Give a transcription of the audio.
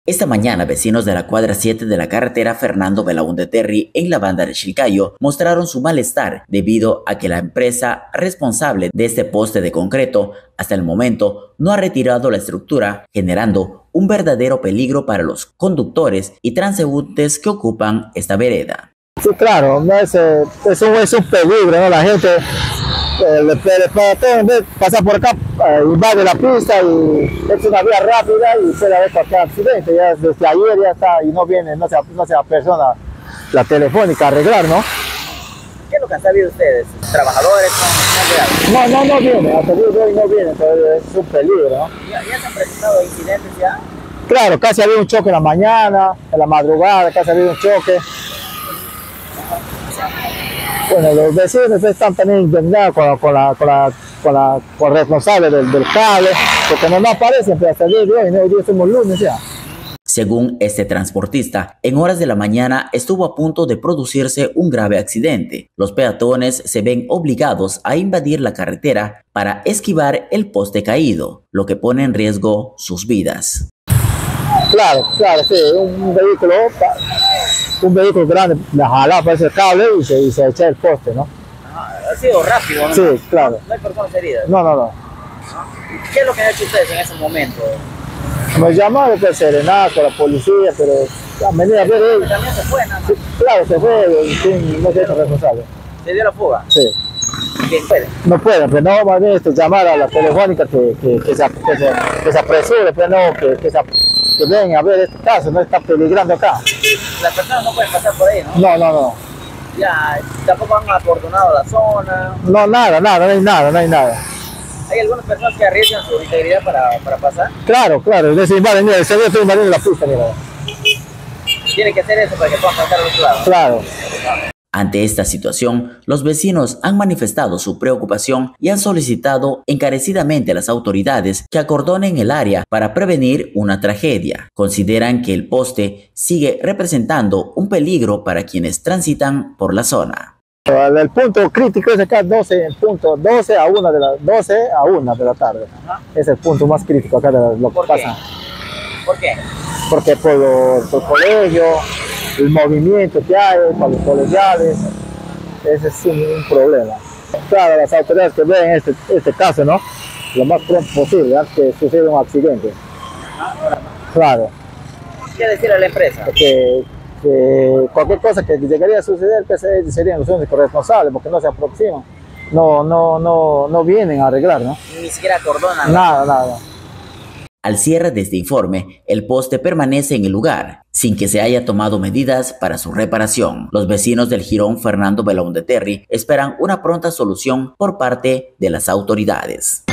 Esta mañana, vecinos de la cuadra 7 de la carretera Fernando Belaúnde Terry en la banda de Chilcayo mostraron su malestar debido a que la empresa responsable de este poste de concreto hasta el momento no ha retirado la estructura, generando un verdadero peligro para los conductores y transeúntes que ocupan esta vereda. Sí, claro, es un peligro, ¿no? La gente pasa por acá, invade la pista y es una vía rápida y puede haber cualquier accidente. Ya desde ayer ya está y no se apersona la telefónica a arreglar, ¿no? ¿Qué es lo que han sabido ustedes? ¿Trabajadores no vienen, hasta el día de hoy no vienen, entonces es un peligro, ¿no? ¿Ya se han presentado incidentes ya? Claro, casi había un choque en la mañana, en la madrugada, casi había un choque. Bueno, los vecinos están también indignados con el responsable del cable, porque no aparecen, pero hasta el día de hoy, hoy día somos lunes ya. Según este transportista, en horas de la mañana estuvo a punto de producirse un grave accidente. Los peatones se ven obligados a invadir la carretera para esquivar el poste caído, lo que pone en riesgo sus vidas. Claro, sí, un vehículo grande la jalaba por ese cable y se echa el poste, ¿no? Ha sido rápido, ¿no? Sí, claro. ¿No hay personas heridas? No. ¿Qué es lo que han hecho ustedes en ese momento? Nos llamaron de Serenato, la policía, pero a medida de ver... También se fue, nada más. Sí, claro, se fue, no se hizo responsable. ¿Se dio la fuga? Sí. ¿Quién puede? No pueden, pero no, más bien llamar a la telefónica que se apresure, pero no, que vengan a ver este caso, no está peligrando acá. Las personas no pueden pasar por ahí, ¿no? No. Ya, tampoco han acordonado la zona. No, nada, no hay nada. ¿Hay algunas personas que arriesgan su integridad para pasar? Claro, se invaden, mira, se ve estoy invadiendo la pista, mira. Tienen que hacer eso para que puedan pasar al otro lado. Claro. Ante esta situación, los vecinos han manifestado su preocupación y han solicitado encarecidamente a las autoridades que acordonen el área para prevenir una tragedia. Consideran que el poste sigue representando un peligro para quienes transitan por la zona. El punto crítico es acá 12 a 1 de la tarde. Ajá. Es el punto más crítico acá de lo que pasa. ¿Por qué? Porque por el colegio, el movimiento que hay para los colegiales, ese es un problema. Claro, las autoridades que ven este caso, ¿no? Lo más pronto posible, antes que suceda un accidente. Claro. ¿Qué decir a la empresa? Que cualquier cosa que llegaría a suceder, que serían los únicos responsables, porque no se aproximan. No vienen a arreglar, ¿no? Ni siquiera acordonan. Nada. Al cierre de este informe, el poste permanece en el lugar, sin que se haya tomado medidas para su reparación. Los vecinos del jirón Fernando Belaúnde Terry esperan una pronta solución por parte de las autoridades.